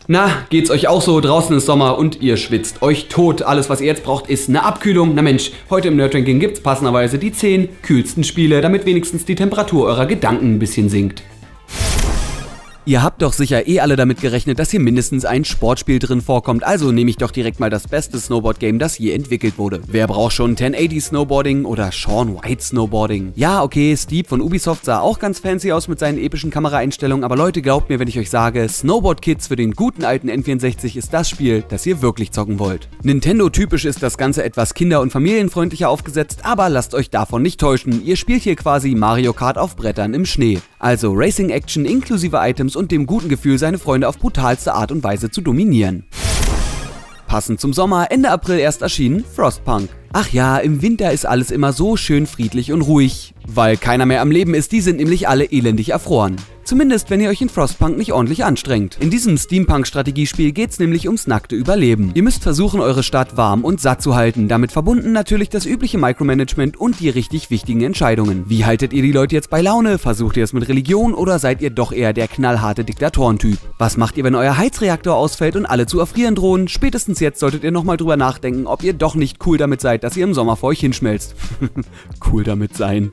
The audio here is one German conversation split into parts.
Na, geht's euch auch so? Draußen ist Sommer und ihr schwitzt euch tot. Alles, was ihr jetzt braucht, ist eine Abkühlung. Na Mensch, heute im Nerdranking gibt's passenderweise die 10 kühlsten Spiele, damit wenigstens die Temperatur eurer Gedanken ein bisschen sinkt. Ihr habt doch sicher alle damit gerechnet, dass hier mindestens ein Sportspiel drin vorkommt, also nehme ich doch direkt mal das beste Snowboard-Game, das je entwickelt wurde. Wer braucht schon 1080 Snowboarding oder Shaun White Snowboarding? Ja, okay, Steep von Ubisoft sah auch ganz fancy aus mit seinen epischen Kameraeinstellungen, aber Leute, glaubt mir, wenn ich euch sage, Snowboard Kids für den guten alten N64 ist das Spiel, das ihr wirklich zocken wollt. Nintendo-typisch ist das Ganze etwas kinder- und familienfreundlicher aufgesetzt, aber lasst euch davon nicht täuschen, ihr spielt hier quasi Mario Kart auf Brettern im Schnee. Also Racing-Action inklusive Items und dem guten Gefühl, seine Freunde auf brutalste Art und Weise zu dominieren. Passend zum Sommer, Ende April erst erschienen, Frostpunk. Ach ja, im Winter ist alles immer so schön friedlich und ruhig, weil keiner mehr am Leben ist, die sind nämlich alle elendig erfroren. Zumindest, wenn ihr euch in Frostpunk nicht ordentlich anstrengt. In diesem Steampunk-Strategiespiel geht's nämlich ums nackte Überleben. Ihr müsst versuchen, eure Stadt warm und satt zu halten, damit verbunden natürlich das übliche Micromanagement und die richtig wichtigen Entscheidungen. Wie haltet ihr die Leute jetzt bei Laune? Versucht ihr es mit Religion oder seid ihr doch eher der knallharte Diktatorentyp? Was macht ihr, wenn euer Heizreaktor ausfällt und alle zu erfrieren drohen? Spätestens jetzt solltet ihr nochmal drüber nachdenken, ob ihr doch nicht cool damit seid, dass ihr im Sommer vor euch hinschmelzt. Cool damit sein.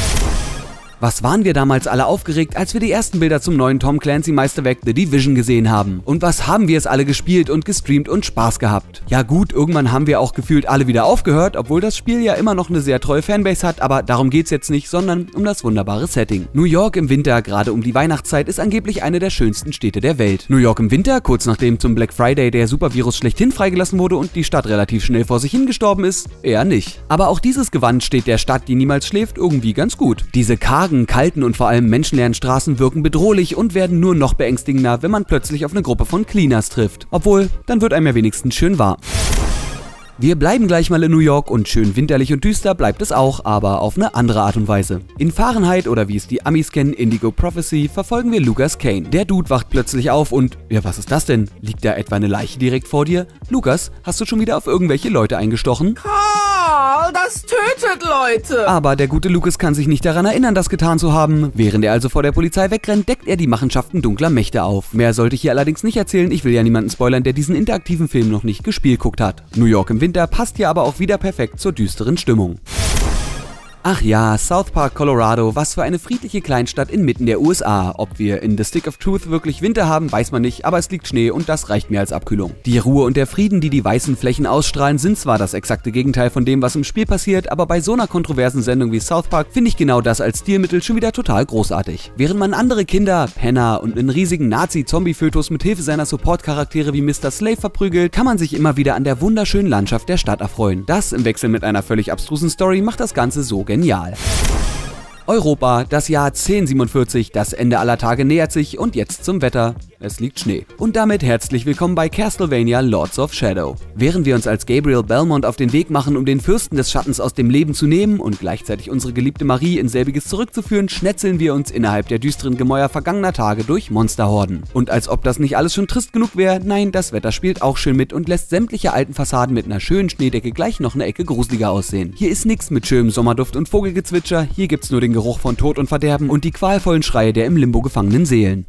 Was waren wir damals alle aufgeregt, als wir die ersten Bilder zum neuen Tom Clancy Meisterwerk The Division gesehen haben? Und was haben wir es alle gespielt und gestreamt und Spaß gehabt? Ja gut, irgendwann haben wir auch gefühlt alle wieder aufgehört, obwohl das Spiel ja immer noch eine sehr treue Fanbase hat, aber darum geht's jetzt nicht, sondern um das wunderbare Setting. New York im Winter, gerade um die Weihnachtszeit, ist angeblich eine der schönsten Städte der Welt. New York im Winter, kurz nachdem zum Black Friday der Supervirus schlechthin freigelassen wurde und die Stadt relativ schnell vor sich hingestorben ist, eher nicht. Aber auch dieses Gewand steht der Stadt, die niemals schläft, irgendwie ganz gut. Diese kalten und vor allem menschenleeren Straßen wirken bedrohlich und werden nur noch beängstigender, wenn man plötzlich auf eine Gruppe von Cleaners trifft. Obwohl, dann wird einem ja wenigstens schön warm. Wir bleiben gleich mal in New York und schön winterlich und düster bleibt es auch, aber auf eine andere Art und Weise. In Fahrenheit oder wie es die Amis kennen, Indigo Prophecy, verfolgen wir Lucas Kane. Der Dude wacht plötzlich auf und, ja, was ist das denn? Liegt da etwa eine Leiche direkt vor dir? Lukas, hast du schon wieder auf irgendwelche Leute eingestochen? Carl, das tötet Leute! Aber der gute Lucas kann sich nicht daran erinnern, das getan zu haben. Während er also vor der Polizei wegrennt, deckt er die Machenschaften dunkler Mächte auf. Mehr sollte ich hier allerdings nicht erzählen, ich will ja niemanden spoilern, der diesen interaktiven Film noch nicht gespielt hat. New York im Winter passt hier aber auch wieder perfekt zur düsteren Stimmung. Ach ja, South Park, Colorado, was für eine friedliche Kleinstadt inmitten der USA. Ob wir in The Stick of Truth wirklich Winter haben, weiß man nicht, aber es liegt Schnee und das reicht mir als Abkühlung. Die Ruhe und der Frieden, die die weißen Flächen ausstrahlen, sind zwar das exakte Gegenteil von dem, was im Spiel passiert, aber bei so einer kontroversen Sendung wie South Park finde ich genau das als Stilmittel schon wieder total großartig. Während man andere Kinder, Penner und einen riesigen Nazi-Zombie-Fötus mit Hilfe seiner Support-Charaktere wie Mr. Slave verprügelt, kann man sich immer wieder an der wunderschönen Landschaft der Stadt erfreuen. Das im Wechsel mit einer völlig abstrusen Story macht das Ganze so genial. Europa, das Jahr 1047, das Ende aller Tage nähert sich und jetzt zum Wetter. Es liegt Schnee. Und damit herzlich willkommen bei Castlevania Lords of Shadow. Während wir uns als Gabriel Belmont auf den Weg machen, um den Fürsten des Schattens aus dem Leben zu nehmen und gleichzeitig unsere geliebte Marie in selbiges zurückzuführen, schnetzeln wir uns innerhalb der düsteren Gemäuer vergangener Tage durch Monsterhorden. Und als ob das nicht alles schon trist genug wäre, nein, das Wetter spielt auch schön mit und lässt sämtliche alten Fassaden mit einer schönen Schneedecke gleich noch eine Ecke gruseliger aussehen. Hier ist nichts mit schönem Sommerduft und Vogelgezwitscher, hier gibt's nur den Geruch von Tod und Verderben und die qualvollen Schreie der im Limbo gefangenen Seelen.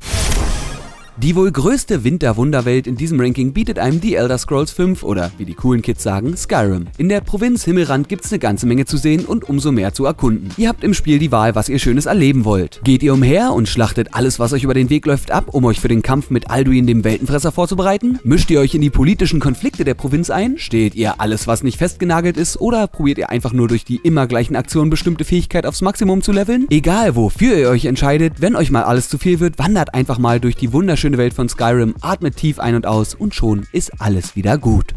Die wohl größte Winterwunderwelt in diesem Ranking bietet einem The Elder Scrolls 5 oder, wie die coolen Kids sagen, Skyrim. In der Provinz Himmelrand gibt's eine ganze Menge zu sehen und umso mehr zu erkunden. Ihr habt im Spiel die Wahl, was ihr Schönes erleben wollt. Geht ihr umher und schlachtet alles, was euch über den Weg läuft, ab, um euch für den Kampf mit Alduin, dem Weltenfresser, vorzubereiten? Mischt ihr euch in die politischen Konflikte der Provinz ein? Steht ihr alles, was nicht festgenagelt ist? Oder probiert ihr einfach nur durch die immer gleichen Aktionen bestimmte Fähigkeit aufs Maximum zu leveln? Egal, wofür ihr euch entscheidet, wenn euch mal alles zu viel wird, wandert einfach mal durch die wunderschöne Welt von Skyrim, atmet tief ein und aus und schon ist alles wieder gut.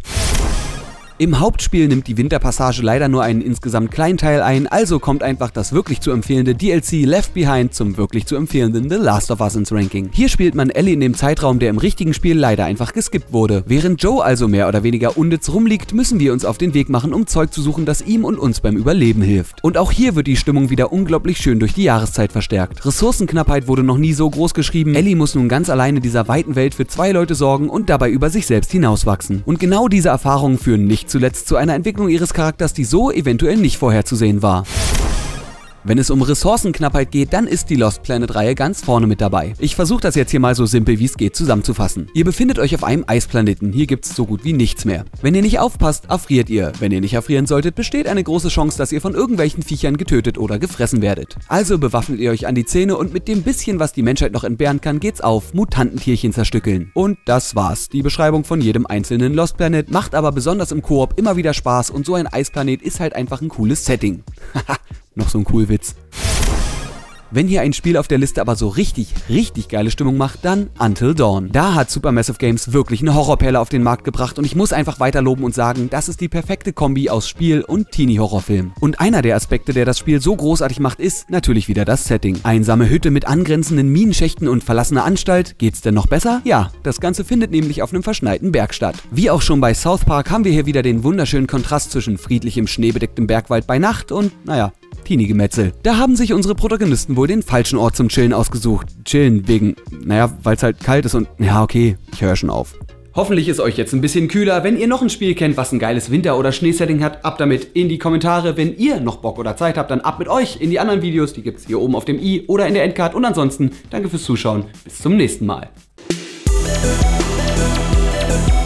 Im Hauptspiel nimmt die Winterpassage leider nur einen insgesamt kleinen Teil ein, also kommt einfach das wirklich zu empfehlende DLC Left Behind zum wirklich zu empfehlenden The Last of Us ins Ranking. Hier spielt man Ellie in dem Zeitraum, der im richtigen Spiel leider einfach geskippt wurde. Während Joe also mehr oder weniger unnütz rumliegt, müssen wir uns auf den Weg machen, um Zeug zu suchen, das ihm und uns beim Überleben hilft. Und auch hier wird die Stimmung wieder unglaublich schön durch die Jahreszeit verstärkt. Ressourcenknappheit wurde noch nie so groß geschrieben, Ellie muss nun ganz alleine dieser weiten Welt für 2 Leute sorgen und dabei über sich selbst hinauswachsen. Und genau diese Erfahrungen führen nicht zuletzt zu einer Entwicklung ihres Charakters, die so eventuell nicht vorherzusehen war. Wenn es um Ressourcenknappheit geht, dann ist die Lost Planet-Reihe ganz vorne mit dabei. Ich versuche das jetzt hier mal so simpel wie es geht zusammenzufassen. Ihr befindet euch auf einem Eisplaneten, hier gibt's so gut wie nichts mehr. Wenn ihr nicht aufpasst, erfriert ihr. Wenn ihr nicht erfrieren solltet, besteht eine große Chance, dass ihr von irgendwelchen Viechern getötet oder gefressen werdet. Also bewaffnet ihr euch an die Zähne und mit dem bisschen, was die Menschheit noch entbehren kann, geht's auf, Mutantentierchen zerstückeln. Und das war's. Die Beschreibung von jedem einzelnen Lost Planet macht aber besonders im Koop immer wieder Spaß und so ein Eisplanet ist halt einfach ein cooles Setting. Haha, noch so ein Cool-Witz. Wenn hier ein Spiel auf der Liste aber so richtig geile Stimmung macht, dann Until Dawn. Da hat Supermassive Games wirklich eine Horrorperle auf den Markt gebracht und ich muss einfach weiter loben und sagen, das ist die perfekte Kombi aus Spiel und Teenie-Horrorfilm. Und einer der Aspekte, der das Spiel so großartig macht, ist natürlich wieder das Setting. Einsame Hütte mit angrenzenden Minenschächten und verlassener Anstalt. Geht's denn noch besser? Ja, das Ganze findet nämlich auf einem verschneiten Berg statt. Wie auch schon bei South Park haben wir hier wieder den wunderschönen Kontrast zwischen friedlichem, schneebedecktem Bergwald bei Nacht und, naja, Teenie-Gemetzel. Da haben sich unsere Protagonisten wohl den falschen Ort zum Chillen ausgesucht. Chillen wegen, naja, weil es halt kalt ist und, ja okay, ich höre schon auf. Hoffentlich ist euch jetzt ein bisschen kühler. Wenn ihr noch ein Spiel kennt, was ein geiles Winter- oder Schneesetting hat, ab damit in die Kommentare. Wenn ihr noch Bock oder Zeit habt, dann ab mit euch in die anderen Videos. Die gibt's hier oben auf dem i oder in der Endcard. Und ansonsten, danke fürs Zuschauen. Bis zum nächsten Mal.